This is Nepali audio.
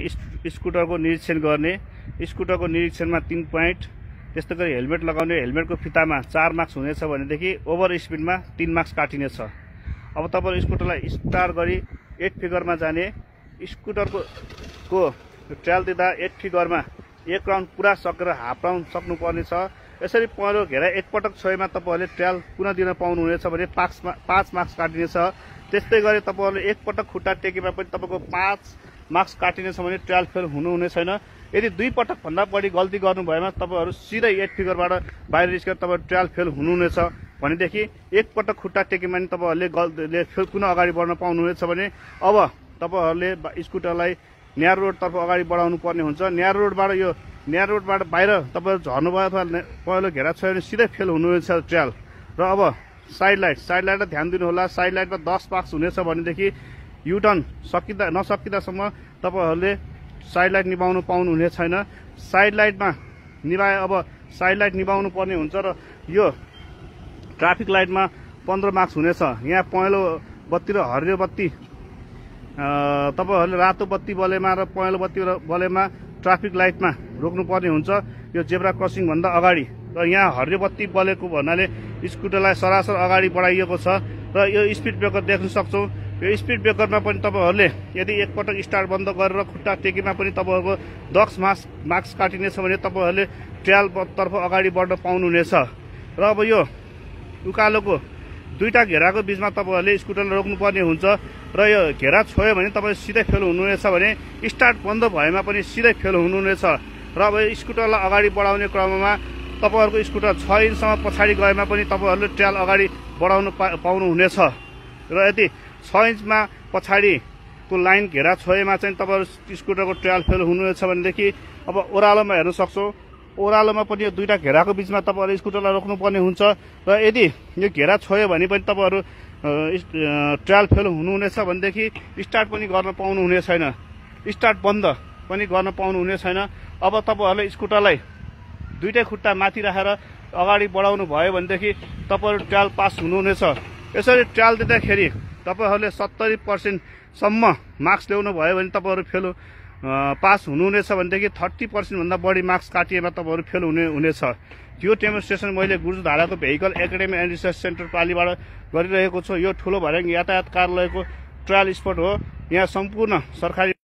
स्कुटरको निरीक्षण गर्ने, स्कुटरको निरीक्षणमा 3 पोइन्ट, त्यस्तै गरी हेलमेट लगाउने, हेलमेटको फितामा 4 मार्क्स हुनेछ भनेदेखि ओभर स्पिडमा 3 मार्क्स काटिनेछ। अब तपाईहरु स्कुटरलाई स्टार्ट गरी 8 फिगरमा जाने, स्कुटरको ट्रायल दिँदा 8 फिगरमा 1 राउन्ड पुरा सकेर हाफ राउन्ड सक्नुपर्ने छ। यसरी पहिलो घेरा एकपटक छोएमा तपाईहरुले ट्रायल पुनः दिन पाउनुहुनेछ भने 5 मार्क्स काटिनेछ। त्यस्तै गरी तपाईहरुले एकपटक खुट्टा टेकेमा पनि तपाईको 5 मार्क्स काटिनेछ भने ट्रायल फेल हुनुहुने छैन। यदि 2 पटक भन्दा बढी गल्ती गर्नु भएमा तपाईहरु सिधै 8 फिगरबाट बाहिर निस्केर तपाईहरु ट्रायल फेल हुनुहुनेछ भनेदेखि एकपटक खुट्टा टेकेमा पनि तपाईहरुले फेल पुनः अगाडि बढ्न पाउनुहुनेछ भने अब तपाईहरुले स्कुटरलाई न्यारो रोड तर्फ अगाडि बढाउनु पर्ने हुन्छ। न्यारो रोडबाट बाहिर तपाईहरु झर्नुभयो अथवा पहिलो घेरा छोयो भने सिधै फेल हुनुहुनेछ ट्रायल। र अब साइड लाइट ध्यान दिनु होला। साइड लाइटमा 10 मार्क्स हुनेछ भनेदेखि युटर्न नसकिदासम्म तपाईहरुले साइड लाइट निभाउनु पाउनुहुने छैन। साइड लाइटमा निभाए अब साइड लाइट निभाउनु पर्ने हुन्छ र यो ट्राफिक लाइटमा 15 मार्क्स हुनेछ। यहाँ पहेँलो बत्ती र हरियो बत्ती तपाईहरुले रातो बत्ती बलेमा र पहेँलो बत्ती बलेमा ट्राफिक लाइटमा रोक्नु पर्ने हुन्छ यो जेब्रा क्रसिङ भन्दा अगाडि। र यहाँ हरियो बत्ती बलेको भन्नाले स्कुटरलाई सरासर अगाडि बढाइएको छ र यो स्पिड ब्रेकर देख्न सक्छौं। यो स्पिड ब्रेकरमा पनि तपाईहरुले यदि एकपटक स्टार्ट बन्द गरेर खुट्टा टेकेमा पनि तपाईहरुको 10 मार्क्स काटिनेछ भने तपाईहरुले ट्रायल तर्फ अगाडि बढ्न पाउनुहुनेछ। र अब यो उकालोको दुईटा घेराको बीचमा तपाईहरुले स्कुटरलाई रोक्नुपर्ने हुन्छ र यो घेरा छोयो भने तपाईं सिधै फेल हुनुहुनेछ भने स्टार्ट बन्द भएमा पनि सिधै फेल हुनुहुनेछ। र अब स्कुटरलाई अगाडि बढाउने क्रममा तपाईहरुको स्कुटर 6 इन्चसम्म पछाडि गएमा पनि तपाईहरुले ट्रायल अगाडि बढाउन पाउनुहुनेछ। र यदि 6 इन्चमा पछाडिको लाइन घेरा छोएमा चाहिँ तपाईहरु स्कुटरको ट्रायल फेल हुनुहुनेछ भनेदेखि अब ओह्रालोमा हेर्न सक्छौं। ओह्रालोमा पनि यो दुईटा घेराको बीचमा तपाईहरु स्कुटरलाई रोक्नुपर्ने हुन्छ र यदि यो घेरा छोयो भने पनि तपाईहरु ट्रायल फेल हुनुहुनेछ भनेदेखि स्टार्ट पनि गर्न पाउनुहुने छैन, स्टार्ट बन्द पनि गर्न पाउनुहुने छैन। अब तपाईहरुले स्कुटरलाई दुईटै खुट्टा माथि राखेर अगाडि बढाउनु भयो भनेदेखि तपाईहरु ट्रायल पास हुनुहुनेछ। यसरी ट्रायल दिँदाखेरि तपाईहरुले 70% सम्म मार्क्स ल्याउनु भयो भने तपाईहरु फेल पास हुनुहुनेछ भनेदेखि 30% भन्दा बढी मार्क्स काटिएमा तपाईहरु फेल हुनेछ। यो डेमोन्स्ट्रेसन मैले गुरुधाराको vehicle academy and research centre पालीबाट गरिरहेको छु। यो ठूलो भर्याङ यातायात कार्यालयको ट्रायल स्पट हो। यहाँ सम्पूर्ण सरकारी